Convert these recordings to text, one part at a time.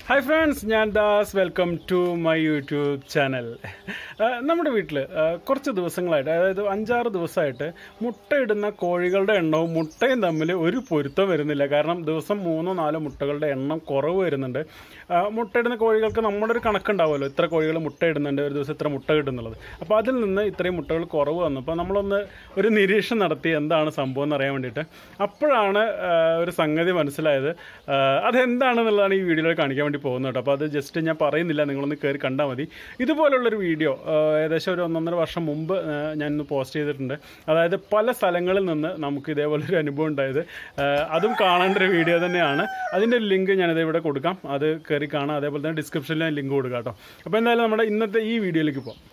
Hi friends, ഞാൻ Das welcome to my YouTube channel. നമ്മുടെ വീട്ടിൽ കുറച്ച് ദിവസങ്ങളായിട്ട്, അതായത് 5-6 ദിവസമായിട്ട് മുട്ടയിടുന്ന കോഴികളുടെ എണ്ണവും മുട്ടയും തമ്മിൽ ഒരു പൊരുത്തം വരുന്നില്ല. കാരണം ദിവസം 3-4 മുട്ടകളുടെ എണ്ണം കുറവ് വരുന്നുണ്ട്. മുട്ടയിടുന്ന കോഴികൾക്ക് നമ്മുടെ ഒരു കണക്കുണ്ടാവുമല്ലോ, ഇത്ര കോഴികൾ മുട്ടയിടുന്നുണ്ട്, ഒരു ദിവസം ഇത്ര മുട്ട കിട്ടുന്നുള്ളത്. അപ്പോൾ അതിൽ നിന്ന് ഇത്രയും മുട്ടകൾ കുറവ് വന്നപ്പോൾ നമ്മളൊന്ന് ഒരു നിരീക്ഷണം നടത്തി എന്താണ് സംഭവം എന്ന് അറിയാൻ വേണ്ടിയിട്ട്. അപ്പോഴാണ് ഒരു സംഗതി മനസ്സിലായത്. അതെന്താണെന്നുള്ളതാണ് ഈ വീഡിയോയിൽ കാണിക്കാൻ വേണ്ടി പോകുന്നത് കേട്ടോ. അപ്പോൾ അത് ജസ്റ്റ് ഞാൻ പറയുന്നില്ല, നിങ്ങളൊന്ന് കയറി കണ്ടാൽ മതി. ഇതുപോലുള്ളൊരു വീഡിയോ ഏകദേശം ഒരു 1.5 വർഷം മുമ്പ് ഞാനിന്ന് പോസ്റ്റ് ചെയ്തിട്ടുണ്ട്. അതായത് പല സ്ഥലങ്ങളിൽ നിന്ന് നമുക്ക് ഇതേപോലൊരു അനുഭവം ഉണ്ടായത്, അതും കാണേണ്ട ഒരു വീഡിയോ തന്നെയാണ്. അതിൻ്റെ ലിങ്ക് ഞാനിത് ഇവിടെ കൊടുക്കാം, അത് കയറി കാണാം. അതേപോലെ തന്നെ ഡിസ്ക്രിപ്ഷനിൽ ഞാൻ ലിങ്ക് കൊടുക്കാം കേട്ടോ. അപ്പോൾ എന്തായാലും നമ്മുടെ ഇന്നത്തെ ഈ വീഡിയോയിലേക്ക് പോകാം.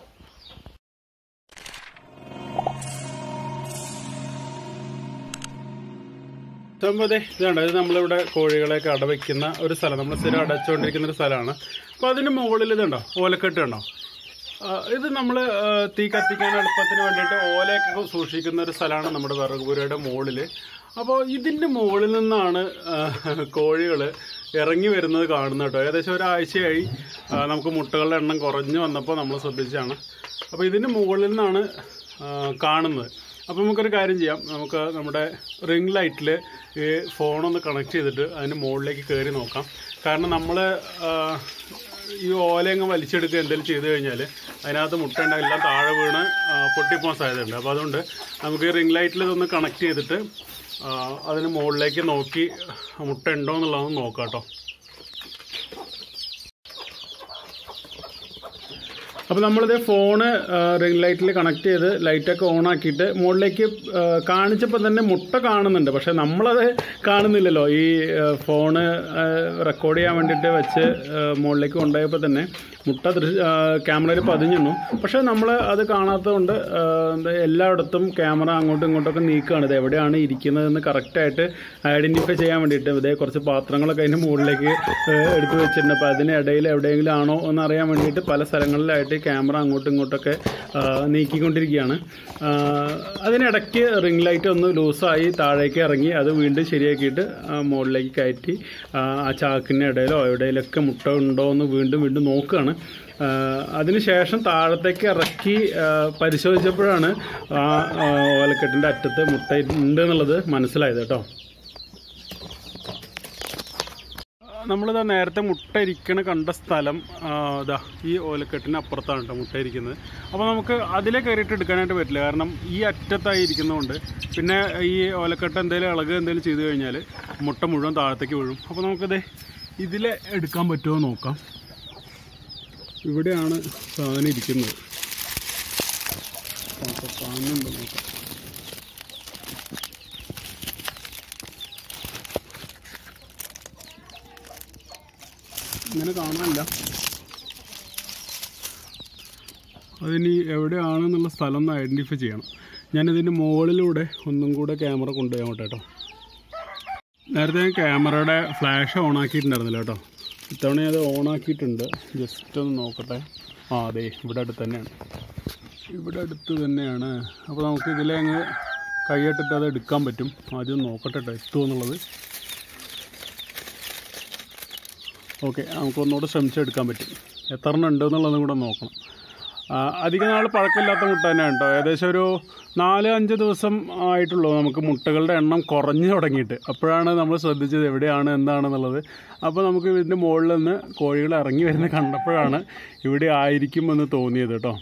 സംഭവത്തെ ഇതുണ്ട്, ഇത് നമ്മളിവിടെ കോഴികളെയൊക്കെ അടവയ്ക്കുന്ന ഒരു സ്ഥലം, നമ്മൾ സ്ഥിരം അടച്ചുകൊണ്ടിരിക്കുന്ന ഒരു സ്ഥലമാണ്. അപ്പോൾ അതിന് മുകളിൽ ഇതുണ്ടോ, ഓലക്കെട്ട് ഉണ്ടോ. ഇത് നമ്മൾ തീ കത്തിക്കാൻ എളുപ്പത്തിന് വേണ്ടിയിട്ട് ഓലയൊക്കെ സൂക്ഷിക്കുന്ന ഒരു സ്ഥലമാണ് നമ്മുടെ വിറകുപുരയുടെ മുകളിൽ. അപ്പോൾ ഇതിൻ്റെ മുകളിൽ നിന്നാണ് കോഴികൾ ഇറങ്ങി വരുന്നത് കാണുന്നത് കേട്ടോ. ഏകദേശം ഒരാഴ്ചയായി നമുക്ക് മുട്ടകളുടെ എണ്ണം കുറഞ്ഞു വന്നപ്പോൾ നമ്മൾ ശ്രദ്ധിച്ചാണ്. അപ്പോൾ ഇതിൻ്റെ മുകളിൽ നിന്നാണ് കാണുന്നത്. അപ്പോൾ നമുക്കൊരു കാര്യം ചെയ്യാം, നമുക്ക് നമ്മുടെ റിംഗ് ലൈറ്റിൽ ഈ ഫോണൊന്ന് കണക്ട് ചെയ്തിട്ട് അതിന് മുകളിലേക്ക് കയറി നോക്കാം. കാരണം നമ്മൾ ഈ ഓലയങ്ങ് വലിച്ചെടുക്കുക എന്തെങ്കിലും ചെയ്ത് കഴിഞ്ഞാൽ അതിനകത്ത് മുട്ട ഉണ്ടാകും, എല്ലാം താഴെ വീണ് പൊട്ടിപ്പോകാൻ സാധ്യതയുണ്ട്. അപ്പോൾ അതുകൊണ്ട് നമുക്ക് ഈ റിംഗ് ലൈറ്റിൽ ഇതൊന്ന് കണക്ട് ചെയ്തിട്ട് അതിന് മുകളിലേക്ക് നോക്കി മുട്ട ഉണ്ടോ എന്നുള്ളതൊന്ന് നോക്കാം കേട്ടോ. അപ്പോൾ നമ്മളിത് ഫോണ് റിംഗ് ലൈറ്റിൽ കണക്ട് ചെയ്ത് ലൈറ്റൊക്കെ ഓൺ ആക്കിയിട്ട് മുകളിലേക്ക് കാണിച്ചപ്പോൾ തന്നെ മുട്ട കാണുന്നുണ്ട്. പക്ഷെ നമ്മളത് കാണുന്നില്ലല്ലോ. ഈ ഫോണ് റെക്കോർഡ് ചെയ്യാൻ വേണ്ടിയിട്ട് വെച്ച് മുകളിലേക്ക് കൊണ്ടുപോയപ്പോൾ തന്നെ മുട്ട ക്യാമറയിൽ പതിഞ്ഞു. പക്ഷെ നമ്മൾ അത് കാണാത്തതുകൊണ്ട് എല്ലായിടത്തും ക്യാമറ അങ്ങോട്ടും ഇങ്ങോട്ടൊക്കെ നീക്കുകയാണ്. ഇത് എവിടെയാണ് ഇരിക്കുന്നതെന്ന് കറക്റ്റായിട്ട് ഐഡൻറ്റിഫൈ ചെയ്യാൻ വേണ്ടിയിട്ട്. ഇതേ കുറച്ച് പാത്രങ്ങളൊക്കെ അതിൻ്റെ മുകളിലേക്ക് എടുത്ത് വെച്ചിട്ടുണ്ട്. അപ്പോൾ അതിനിടയിൽ എവിടെയെങ്കിലും ആണോ എന്ന് അറിയാൻ വേണ്ടിയിട്ട് പല സ്ഥലങ്ങളിലായിട്ട് ക്യാമറ അങ്ങോട്ടും ഇങ്ങോട്ടൊക്കെ നീക്കിക്കൊണ്ടിരിക്കുകയാണ്. അതിനിടയ്ക്ക് റിംഗ് ലൈറ്റ് ഒന്ന് ലൂസായി താഴേക്ക് ഇറങ്ങി അത് വീണ്ടും ശരിയാക്കിയിട്ട് മുകളിലേക്ക് കയറ്റി ആ ചാക്കിൻ്റെ ഇടയിലോ എവിടെയെങ്കിലൊക്കെ മുട്ട ഉണ്ടോ എന്ന് വീണ്ടും നോക്കുകയാണ്. അതിനുശേഷം താഴത്തേക്ക് ഇറക്കി പരിശോധിച്ചപ്പോഴാണ് ആ ഓലക്കെട്ടിൻ്റെ അറ്റത്ത് മുട്ട ഉണ്ട് എന്നുള്ളത് മനസ്സിലായത് കേട്ടോ. നമ്മളിതാ നേരത്തെ മുട്ട ഇരിക്കണ കണ്ട സ്ഥലം ഇതാ ഈ ഓലക്കെട്ടിന് അപ്പുറത്താണ് കേട്ടോ മുട്ട ഇരിക്കുന്നത്. അപ്പോൾ നമുക്ക് അതിലെ കയറിയിട്ട് എടുക്കാനായിട്ട് പറ്റില്ല, കാരണം ഈ അറ്റത്തായി ഇരിക്കുന്നതുകൊണ്ട്. പിന്നെ ഈ ഓലക്കെട്ട് എന്തെങ്കിലും ഇളക് എന്തെങ്കിലും ചെയ്ത് കഴിഞ്ഞാൽ മുട്ട മുഴുവൻ താഴത്തേക്ക് വീഴും. അപ്പോൾ നമുക്കിത് ഇതിലെ എടുക്കാൻ പറ്റുമോ നോക്കാം. ഇവിടെയാണ് സാധനം ഇരിക്കുന്നത്. കാണുന്നുണ്ടോ നോക്കാം. ഇങ്ങനെ കാണാനില്ല. അതിനി എവിടെയാണെന്നുള്ള സ്ഥലം ഒന്ന് ഐഡൻറ്റിഫൈ ചെയ്യണം. ഞാനിതിൻ്റെ മുകളിലൂടെ ഒന്നും കൂടെ ക്യാമറ കൊണ്ടുപോയി കേട്ടോ. നേരത്തെ ഞാൻ ക്യാമറയുടെ ഫ്ലാഷ് ഓൺ ആക്കിയിട്ടുണ്ടായിരുന്നില്ല കേട്ടോ. ഇത്തവണ അത് ഓൺ ആക്കിയിട്ടുണ്ട്. ജസ്റ്റ് ഒന്ന് നോക്കട്ടെ. അതെ, ഇവിടെ അടുത്ത് തന്നെയാണ്. അപ്പോൾ നമുക്ക് ഇതിലെ അങ്ങ് കൈയിട്ടിട്ട് അത് എടുക്കാൻ പറ്റും. ആദ്യം നോക്കട്ടെ എത്തുമോ എന്നുള്ളത്. ഓക്കെ, നമുക്കൊന്നുകൂടെ ശ്രമിച്ചെടുക്കാൻ പറ്റും. എത്ര എണ്ണം ഉണ്ട് എന്നുള്ളതും കൂടെ നോക്കണം. അധികം നാൾ പഴക്കമില്ലാത്ത മുട്ട തന്നെയാണ് കേട്ടോ. ഏകദേശം ഒരു 4-5 ദിവസം ആയിട്ടുള്ളൂ നമുക്ക് മുട്ടകളുടെ എണ്ണം കുറഞ്ഞു തുടങ്ങിയിട്ട്. അപ്പോഴാണ് നമ്മൾ ശ്രദ്ധിച്ചത് എവിടെയാണ് എന്താണെന്നുള്ളത്. അപ്പോൾ നമുക്ക് ഇതിൻ്റെ മുകളിൽ നിന്ന് കോഴികൾ ഇറങ്ങി വരുന്നത് കണ്ടപ്പോഴാണ് ഇവിടെ ആയിരിക്കുമെന്ന് തോന്നിയത് കേട്ടോ.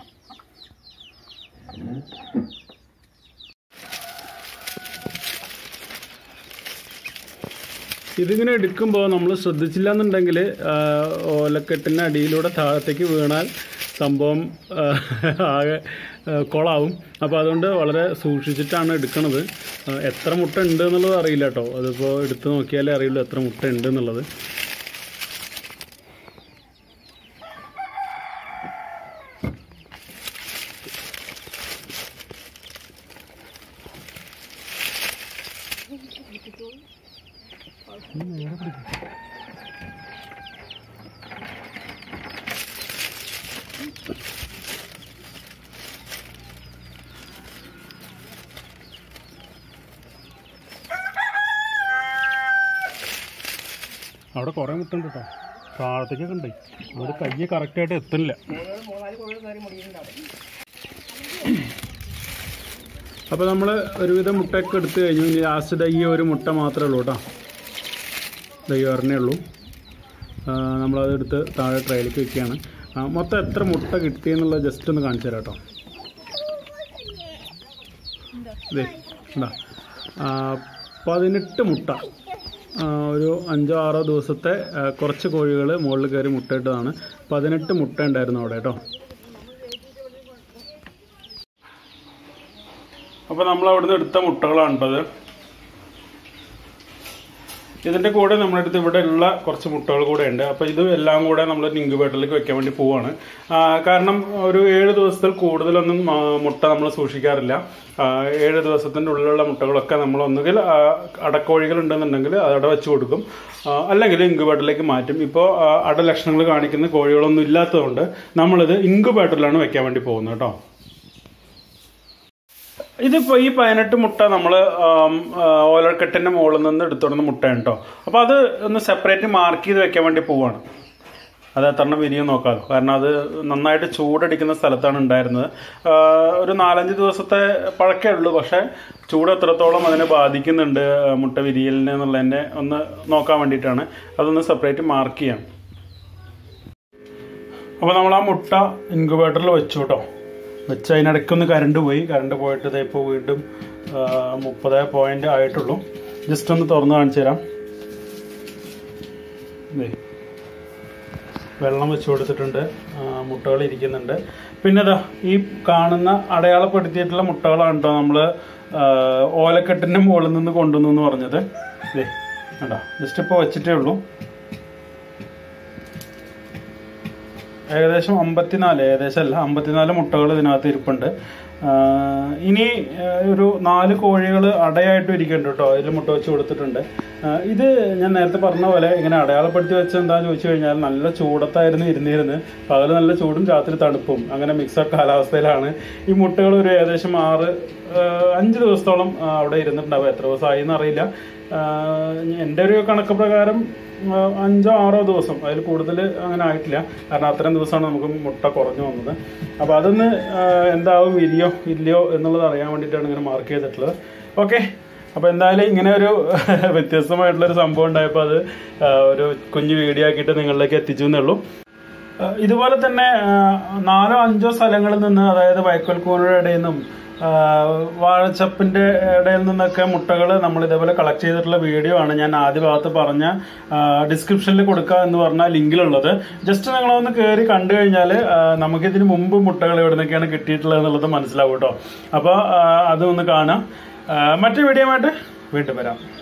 ഇതിങ്ങനെ എടുക്കുമ്പോൾ നമ്മൾ ശ്രദ്ധിച്ചില്ല എന്നുണ്ടെങ്കിൽ ഓലക്കെട്ടിൻ്റെ അടിയിലൂടെ താഴത്തേക്ക് വീണാൽ സംഭവം ആകെ കൊളാവും. അപ്പോൾ അതുകൊണ്ട് വളരെ സൂക്ഷിച്ചിട്ടാണ് എടുക്കണത്. എത്ര മുട്ട ഉണ്ട് എന്നുള്ളത് അറിയില്ല കേട്ടോ. അതിപ്പോൾ എടുത്ത് നോക്കിയാലേ അറിയുള്ളൂ എത്ര മുട്ട ഉണ്ട് എന്നുള്ളത്. അവിടെ കുറേ മുട്ടുണ്ട് കേട്ടോ. താഴത്തേക്കൊക്കെ ഉണ്ട്. അത് കയ്യ് കറക്റ്റായിട്ട് എത്തില്ല. അപ്പോൾ നമ്മൾ ഒരുവിധം മുട്ടയൊക്കെ എടുത്ത് കഴിഞ്ഞു. ഇനി ലാസ്റ്റ് ഈ ഒരു മുട്ട മാത്രമേ ഉള്ളൂ കേട്ടോ. ഈ ഒരെണ്ണേ ഉള്ളൂ. നമ്മളതെടുത്ത് താഴെ ട്രേയിലേക്ക് വെക്കുകയാണ്. മൊത്തം എത്ര മുട്ട കിട്ടിയെന്നുള്ളത് ജസ്റ്റ് ഒന്ന് കാണിച്ചു തരാം കേട്ടോ. ഇതേ എന്താ 18 മുട്ട. ഒരു 5-6 ദിവസത്തെ കുറച്ച് കോഴികൾ മുകളിൽ കയറി മുട്ടയിട്ടതാണ്. 18 മുട്ട ഉണ്ടായിരുന്നു അവിടെ കേട്ടോ. അപ്പോൾ നമ്മൾ അവിടുന്ന് എടുത്ത മുട്ടകളാണ് കേട്ടത്. ഇതിൻ്റെ കൂടെ നമ്മുടെ അടുത്ത് ഇവിടെ ഉള്ള കുറച്ച് മുട്ടകൾ കൂടെ ഉണ്ട്. അപ്പോൾ ഇത് എല്ലാം കൂടെ നമ്മൾ ഇൻക്യുബേറ്ററിലേക്ക് വെക്കാൻ വേണ്ടി പോവാണ്. കാരണം ഒരു 7 ദിവസത്തിൽ കൂടുതലൊന്നും മുട്ട നമ്മൾ സൂക്ഷിക്കാറില്ല. 7 ദിവസത്തിൻ്റെ ഉള്ളിലുള്ള മുട്ടകളൊക്കെ നമ്മൾ ഒന്നുകിൽ അടക്കോഴികൾ ഉണ്ടെന്നുണ്ടെങ്കിൽ അതവിടെ വെച്ച് കൊടുക്കും, അല്ലെങ്കിൽ ഇൻക്യുബേറ്ററിലേക്ക് മാറ്റും. ഇപ്പോൾ അടലക്ഷണങ്ങൾ കാണിക്കുന്ന കോഴികളൊന്നും ഇല്ലാത്തതുകൊണ്ട് നമ്മളിത് ഇൻക്യുബേറ്ററിലാണ് വെക്കാൻ വേണ്ടി പോകുന്നത് കേട്ടോ. ഇതിപ്പോൾ ഈ 18 മുട്ട നമ്മൾ ഓലക്കെട്ടിൻ്റെ മുകളിൽ നിന്ന് എടുത്തുകൊടുന്ന മുട്ടയാണ് കേട്ടോ. അപ്പോൾ അത് ഒന്ന് സെപ്പറേറ്റ് മാർക്ക് ചെയ്ത് വെക്കാൻ വേണ്ടി പോവാണ്. അത് എത്രണ്ണം വിരിയും നോക്കാമല്ലോ. കാരണം അത് നന്നായിട്ട് ചൂടടിക്കുന്ന സ്ഥലത്താണ് ഉണ്ടായിരുന്നത്. ഒരു 4-5 ദിവസത്തെ പഴക്കേ ഉള്ളൂ. പക്ഷേ ചൂട് എത്രത്തോളം അതിനെ ബാധിക്കുന്നുണ്ട് മുട്ട വിരിയലിന് എന്നുള്ളതിനെ ഒന്ന് നോക്കാൻ വേണ്ടിയിട്ടാണ്. അതൊന്ന് സെപ്പറേറ്റ് മാർക്ക് ചെയ്യാം. അപ്പോൾ നമ്മൾ ആ മുട്ട ഇൻക്യുബേറ്ററിൽ വെച്ചു കേട്ടോ. വെച്ച് അതിനിടയ്ക്കൊന്ന് കറണ്ട് പോയിട്ട് ഇപ്പോൾ വീണ്ടും 30 പോയിൻ്റ് ആയിട്ടുള്ളൂ. ജസ്റ്റ് ഒന്ന് തുറന്ന് കാണിച്ചു തരാം. വെള്ളം വെച്ച് കൊടുത്തിട്ടുണ്ട്, മുട്ടകൾ ഇരിക്കുന്നുണ്ട്. പിന്നെ ഇതാ ഈ കാണുന്ന അടയാളപ്പെടുത്തിയിട്ടുള്ള മുട്ടകളാണ് കേട്ടോ നമ്മൾ ഓലക്കെട്ടിൻ്റെ മുകളിൽ നിന്ന് കൊണ്ടുവന്നു പറഞ്ഞത്. കേട്ടോ ജസ്റ്റ് ഇപ്പോൾ വെച്ചിട്ടേ ഉള്ളൂ. ഏകദേശം 54 മുട്ടകൾ ഇതിനകത്ത് ഇരിപ്പുണ്ട്. ഇനി ഒരു 4 കോഴികൾ അടയായിട്ടും ഇരിക്കുന്നുണ്ട് കേട്ടോ. അതിൽ മുട്ട വെച്ച് കൊടുത്തിട്ടുണ്ട്. ഇത് ഞാൻ നേരത്തെ പറഞ്ഞ പോലെ ഇങ്ങനെ അടയാളപ്പെടുത്തി വെച്ച് എന്താണെന്ന് ചോദിച്ചു കഴിഞ്ഞാൽ നല്ല ചൂടത്തായിരുന്നു ഇരുന്നിരുന്നത്. പകൽ നല്ല ചൂടും രാത്രി തണുപ്പും അങ്ങനെ മിക്സഡ് കാലാവസ്ഥയിലാണ് ഈ മുട്ടകൾ ഒരു ഏകദേശം 5 ദിവസത്തോളം അവിടെ ഇരുന്നിട്ടുണ്ടാവും. എത്ര ദിവസമായി എന്നറിയില്ല. എൻ്റെ ഒരു കണക്ക് പ്രകാരം 5-6 ദിവസം, അതിൽ കൂടുതൽ അങ്ങനെ ആയിട്ടില്ല. കാരണം അത്രയും ദിവസമാണ് നമുക്ക് മുട്ട കുറഞ്ഞു വന്നത്. അപ്പോൾ അതൊന്ന് എന്താവും വിരിയോ ഇല്ലയോ എന്നുള്ളത് അറിയാൻ വേണ്ടിയിട്ടാണ് ഇങ്ങനെ മാർക്ക് ചെയ്തിട്ടുള്ളത്. ഓക്കെ, അപ്പോൾ എന്തായാലും ഇങ്ങനെ ഒരു വ്യത്യസ്തമായിട്ടുള്ളൊരു സംഭവം ഉണ്ടായപ്പോൾ അത് ഒരു കുഞ്ഞു വീഡിയോ ആക്കിയിട്ട് നിങ്ങളിലേക്ക് എത്തിച്ചു എന്നേ ഉള്ളൂ. ഇതുപോലെ തന്നെ 4-5 സ്ഥലങ്ങളിൽ നിന്ന്, അതായത് വൈക്കോൽക്കൂനയുടെ ഇടയിൽ നിന്നും വാഴച്ചപ്പിൻ്റെ ഇടയിൽ നിന്നൊക്കെ മുട്ടകൾ നമ്മൾ ഇതേപോലെ കളക്ട് ചെയ്തിട്ടുള്ള വീഡിയോ ആണ് ഞാൻ ആദ്യ ഭാഗത്ത് പറഞ്ഞ ഡിസ്ക്രിപ്ഷനിൽ കൊടുക്കുക എന്ന് പറഞ്ഞ ലിങ്കിലുള്ളത്. ജസ്റ്റ് നിങ്ങളൊന്ന് കയറി കണ്ടു കഴിഞ്ഞാൽ നമുക്കിതിന് മുമ്പ് മുട്ടകൾ എവിടെ നിന്നൊക്കെയാണ് കിട്ടിയിട്ടുള്ളത് എന്നുള്ളത് മനസ്സിലാവും കേട്ടോ. അപ്പോൾ അതൊന്ന് കാണാം. മറ്റു വീഡിയോ ആയിട്ട് വീണ്ടും വരാം.